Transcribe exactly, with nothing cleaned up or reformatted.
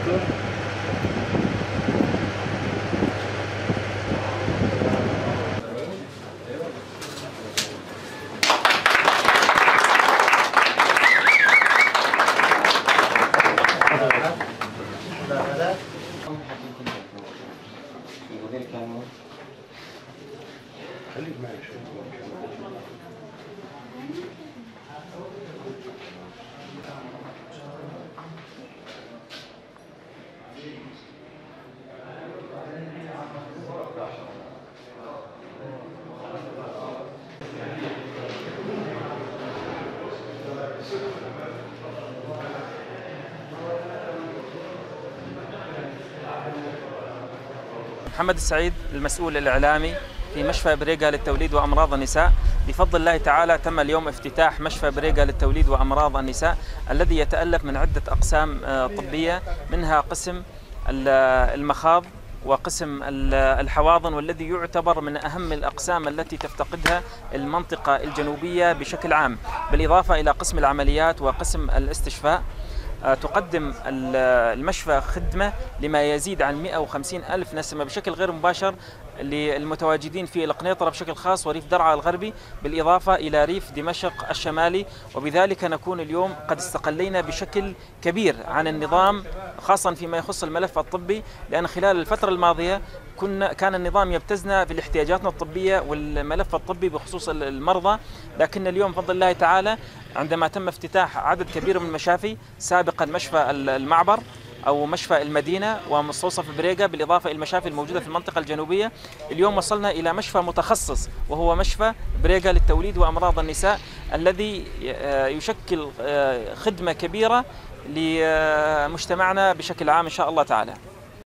محمد السعيد، المسؤول الإعلامي في مشفى بريقة للتوليد وأمراض النساء. بفضل الله تعالى تم اليوم افتتاح مشفى بريقة للتوليد وأمراض النساء الذي يتألف من عدة أقسام طبية، منها قسم المخاض وقسم الحواضن، والذي يعتبر من أهم الأقسام التي تفتقدها المنطقة الجنوبية بشكل عام، بالإضافة إلى قسم العمليات وقسم الاستشفاء. تقدم المشفى خدمة لما يزيد عن مئة وخمسين ألف نسمة بشكل غير مباشر للمتواجدين في القنيطرة بشكل خاص وريف درعا الغربي، بالإضافة إلى ريف دمشق الشمالي. وبذلك نكون اليوم قد استقلينا بشكل كبير عن النظام، خاصة فيما يخص الملف الطبي، لأن خلال الفترة الماضية كنا كان النظام يبتزنا في احتياجاتنا الطبية والملف الطبي بخصوص المرضى، لكن اليوم بفضل الله تعالى عندما تم افتتاح عدد كبير من المشافي، سابقا مشفى المعبر أو مشفى المدينة ومستوصف بريقة، بالإضافة إلى المشافي الموجودة في المنطقة الجنوبية، اليوم وصلنا إلى مشفى متخصص وهو مشفى بريقة للتوليد وأمراض النساء، الذي يشكل خدمة كبيرة لمجتمعنا بشكل عام إن شاء الله تعالى.